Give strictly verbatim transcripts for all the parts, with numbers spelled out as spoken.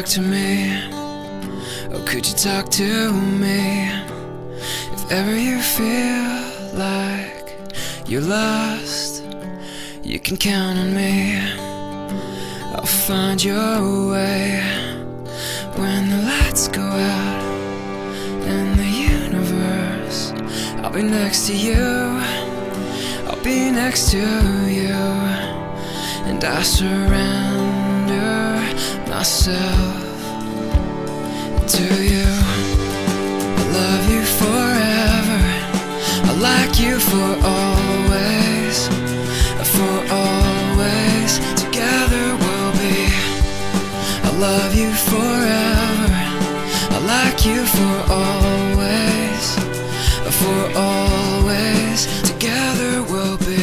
to me? Oh, could you talk to me? If ever you feel like you're lost, you can count on me. I'll find your way when the lights go out in the universe. I'll be next to you, I'll be next to you, and I surrender myself to you. I love you forever, I like you for always, for always, together we'll be. I love you forever, I like you for always, for always, together we'll be.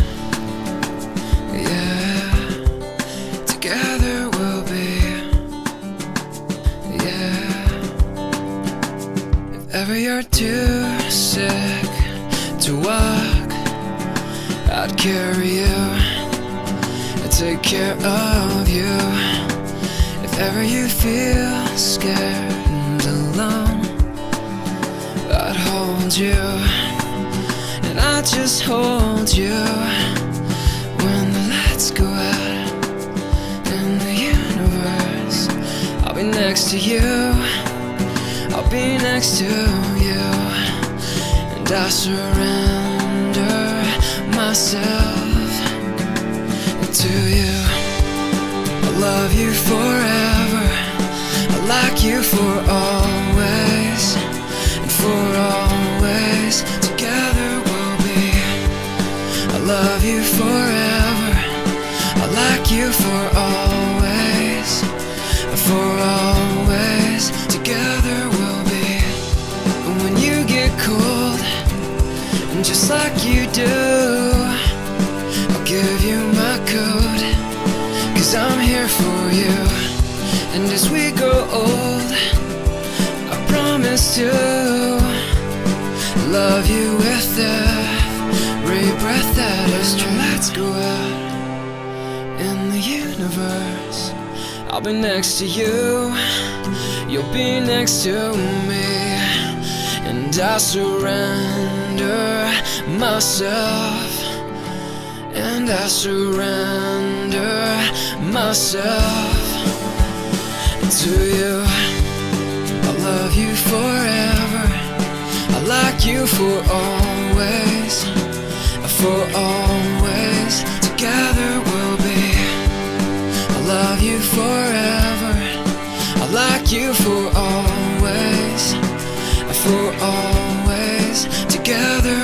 Yeah, together we'll be. Yeah. If ever you're too sick to walk, I'd carry you and take care of you. If ever you feel scared and alone, I'd hold you, and I'd just hold you when the lights go out in the universe. I'll be next to you, I'll be next to you, and I surrender myself to you. I love you forever, I like you for always, and for always, together we'll be. I love you forever, I like you for always, for always, together we'll be. And when you get cold, and just like you do, I'll give you my coat, 'cause I'm here for you. And as we grow old, I promise to love you with every breath that is true. Let's go out in the universe. I'll be next to you, you'll be next to me, and I surrender myself, and I surrender myself to you. I love you forever, I like you for always, for always, together we'll be. I love you forever, I like you for always, for always, together